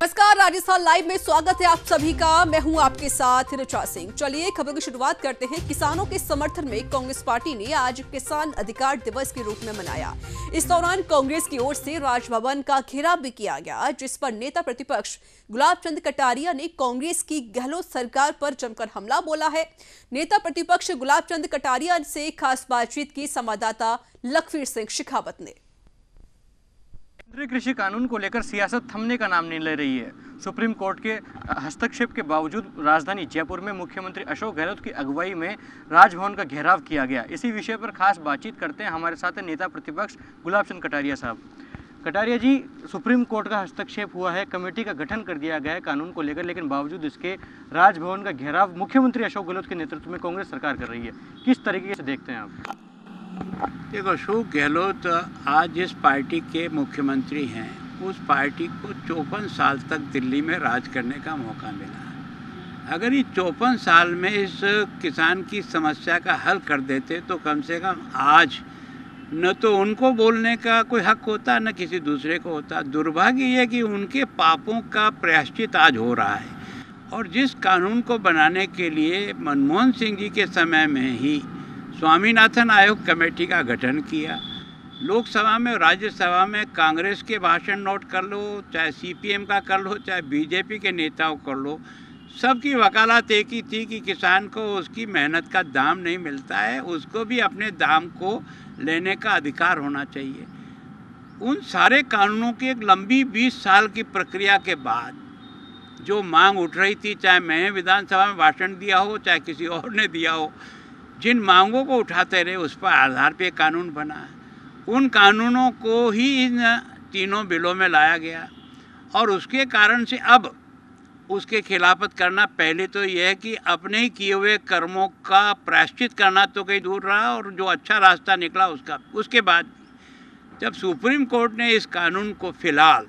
नमस्कार, राजस्थान लाइव में स्वागत है आप सभी का। मैं हूं आपके साथ ऋचा सिंह। चलिए खबर की शुरुआत करते हैं। किसानों के समर्थन में कांग्रेस पार्टी ने आज किसान अधिकार दिवस के रूप में मनाया। इस दौरान कांग्रेस की ओर से राजभवन का घेराव भी किया गया, जिस पर नेता प्रतिपक्ष गुलाब चंद कटारिया ने कांग्रेस की गहलोत सरकार पर जमकर हमला बोला है। नेता प्रतिपक्ष गुलाब चंद कटारिया से खास बातचीत की संवाददाता लखवीर सिंह शेखावत ने। केंद्रीय कृषि कानून को लेकर सियासत थमने का नाम नहीं ले रही है। सुप्रीम कोर्ट के हस्तक्षेप के बावजूद राजधानी जयपुर में मुख्यमंत्री अशोक गहलोत की अगुवाई में राजभवन का घेराव किया गया। इसी विषय पर खास बातचीत करते हैं। हमारे साथ है नेता प्रतिपक्ष गुलाब चंद कटारिया साहब। कटारिया जी, सुप्रीम कोर्ट का हस्तक्षेप हुआ है, कमेटी का गठन कर दिया गया है कानून को लेकर, लेकिन बावजूद इसके राजभवन का घेराव मुख्यमंत्री अशोक गहलोत के नेतृत्व में कांग्रेस सरकार कर रही है। किस तरीके से देखते हैं आप? देखो, अशोक गहलोत आज जिस पार्टी के मुख्यमंत्री हैं, उस पार्टी को 54 साल तक दिल्ली में राज करने का मौका मिला। अगर ये 54 साल में इस किसान की समस्या का हल कर देते तो कम से कम आज न तो उनको बोलने का कोई हक होता, न किसी दूसरे को होता। दुर्भाग्य ये कि उनके पापों का प्रायश्चित आज हो रहा है। और जिस कानून को बनाने के लिए मनमोहन सिंह जी के समय में ही स्वामीनाथन आयोग कमेटी का गठन किया, लोकसभा में और राज्यसभा में कांग्रेस के भाषण नोट कर लो, चाहे सीपीएम का कर लो, चाहे बीजेपी के नेताओं कर लो, सबकी वकालत एक ही थी कि किसान को उसकी मेहनत का दाम नहीं मिलता है, उसको भी अपने दाम को लेने का अधिकार होना चाहिए। उन सारे कानूनों की एक लंबी 20 साल की प्रक्रिया के बाद जो मांग उठ रही थी, चाहे मैं विधानसभा में भाषण दिया हो, चाहे किसी और ने दिया हो, जिन मांगों को उठाते रहे उस पर आधार पे कानून बना है। उन कानूनों को ही इन तीनों बिलों में लाया गया और उसके कारण से अब उसके खिलाफत करना, पहले तो यह है कि अपने ही किए हुए कर्मों का प्रायश्चित करना तो कहीं दूर रहा, और जो अच्छा रास्ता निकला उसका। उसके बाद जब सुप्रीम कोर्ट ने इस कानून को फिलहाल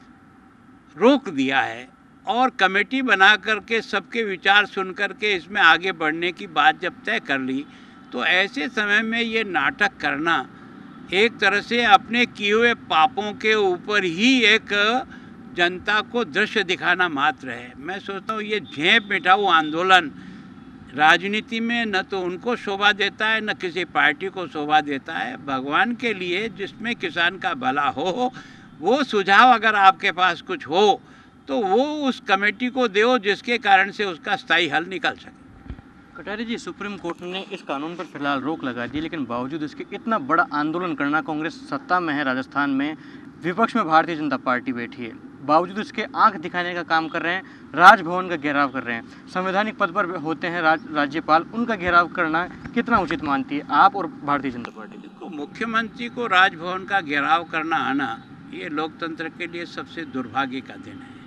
रोक दिया है और कमेटी बना करके सबके विचार सुन करके इसमें आगे बढ़ने की बात जब तय कर ली, तो ऐसे समय में ये नाटक करना एक तरह से अपने किए हुए पापों के ऊपर ही एक जनता को दृश्य दिखाना मात्र है। मैं सोचता हूँ ये झेप मिटाऊ आंदोलन राजनीति में न तो उनको शोभा देता है, न किसी पार्टी को शोभा देता है। भगवान के लिए जिसमें किसान का भला हो, वो सुझाव अगर आपके पास कुछ हो तो वो उस कमेटी को दो, जिसके कारण से उसका स्थायी हल निकल सके। कटारिया जी, सुप्रीम कोर्ट ने इस कानून पर फिलहाल रोक लगा दी, लेकिन बावजूद इसके इतना बड़ा आंदोलन करना, कांग्रेस सत्ता में है राजस्थान में, विपक्ष में भारतीय जनता पार्टी बैठी है, बावजूद इसके आंख दिखाने का काम कर रहे हैं, राजभवन का घेराव कर रहे हैं। संवैधानिक पद पर होते हैं राज्यपाल, उनका घेराव करना कितना उचित मानती है आप और भारतीय जनता पार्टी? देखो, मुख्यमंत्री को राजभवन का घेराव करना आना, ये लोकतंत्र के लिए सबसे दुर्भाग्य का दिन है।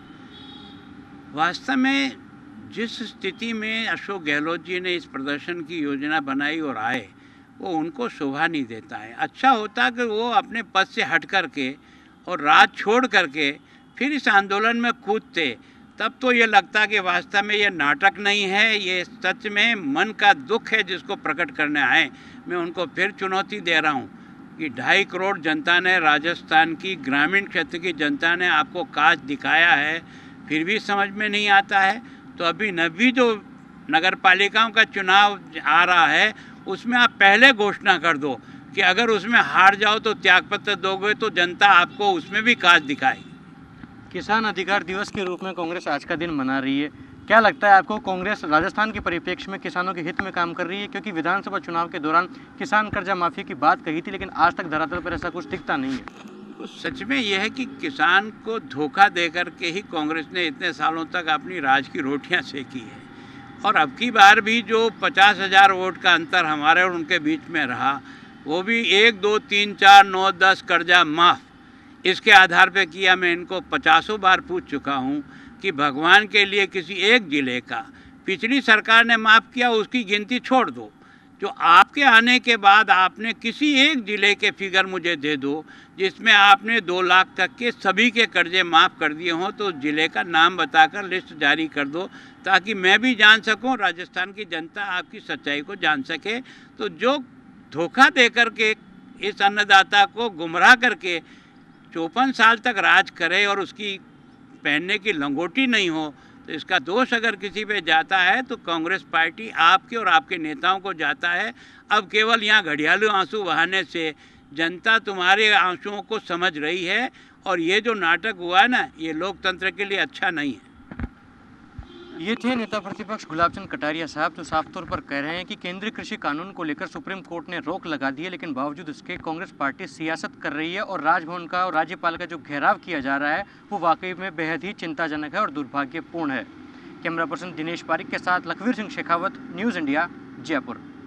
वास्तव में जिस स्थिति में अशोक गहलोत जी ने इस प्रदर्शन की योजना बनाई और आए, वो उनको शोभा नहीं देता है। अच्छा होता कि वो अपने पद से हट करके और राज छोड़ करके फिर इस आंदोलन में कूदते, तब तो ये लगता कि वास्तव में ये नाटक नहीं है, ये सच में मन का दुख है जिसको प्रकट करने आए। मैं उनको फिर चुनौती दे रहा हूँ कि 2.5 करोड़ जनता ने, राजस्थान की ग्रामीण क्षेत्र की जनता ने आपको काज दिखाया है, फिर भी समझ में नहीं आता है, तो अभी नवी जो नगर पालिकाओं का चुनाव आ रहा है, उसमें आप पहले घोषणा कर दो कि अगर उसमें हार जाओ तो त्यागपत्र दोगे, तो जनता आपको उसमें भी काज दिखाएगी। किसान अधिकार दिवस के रूप में कांग्रेस आज का दिन मना रही है। क्या लगता है आपको, कांग्रेस राजस्थान के परिप्रेक्ष्य में किसानों के हित में काम कर रही है? क्योंकि विधानसभा चुनाव के दौरान किसान कर्जा माफी की बात कही थी, लेकिन आज तक धरातल पर ऐसा कुछ दिखता नहीं है। तो सच में यह है कि किसान को धोखा देकर के ही कांग्रेस ने इतने सालों तक अपनी राज की रोटियां सेकी है। और अब की बार भी जो 50,000 वोट का अंतर हमारे और उनके बीच में रहा, वो भी 1, 2, 3, 4, 9, 10 कर्जा माफ़, इसके आधार पे किया। मैं इनको 50 बार पूछ चुका हूँ कि भगवान के लिए किसी एक ज़िले का पिछली सरकार ने माफ़ किया, उसकी गिनती छोड़ दो। जो आपके आने के बाद आपने किसी एक ज़िले के फिगर मुझे दे दो जिसमें आपने 2 लाख तक के सभी के कर्जे माफ़ कर दिए हों, तो ज़िले का नाम बताकर लिस्ट जारी कर दो, ताकि मैं भी जान सकूं, राजस्थान की जनता आपकी सच्चाई को जान सके। तो जो धोखा दे करके इस अन्नदाता को गुमराह करके 54 साल तक राज करे और उसकी पहनने की लंगोटी नहीं हो, तो इसका दोष अगर किसी पे जाता है तो कांग्रेस पार्टी आपके और आपके नेताओं को जाता है। अब केवल यहाँ घड़ियालू आंसू बहाने से जनता तुम्हारे आंसुओं को समझ रही है, और ये जो नाटक हुआ है ना, ये लोकतंत्र के लिए अच्छा नहीं है। ये थे नेता प्रतिपक्ष गुलाब चंद कटारिया साहब, जो साफ तौर पर कह रहे हैं कि केंद्रीय कृषि कानून को लेकर सुप्रीम कोर्ट ने रोक लगा दी है, लेकिन बावजूद इसके कांग्रेस पार्टी सियासत कर रही है और राजभवन का और राज्यपाल का जो घेराव किया जा रहा है वो वाकई में बेहद ही चिंताजनक है और दुर्भाग्यपूर्ण है। कैमरा पर्सन दिनेश पारिक के साथ लखवीर सिंह शेखावत, न्यूज़ इंडिया, जयपुर।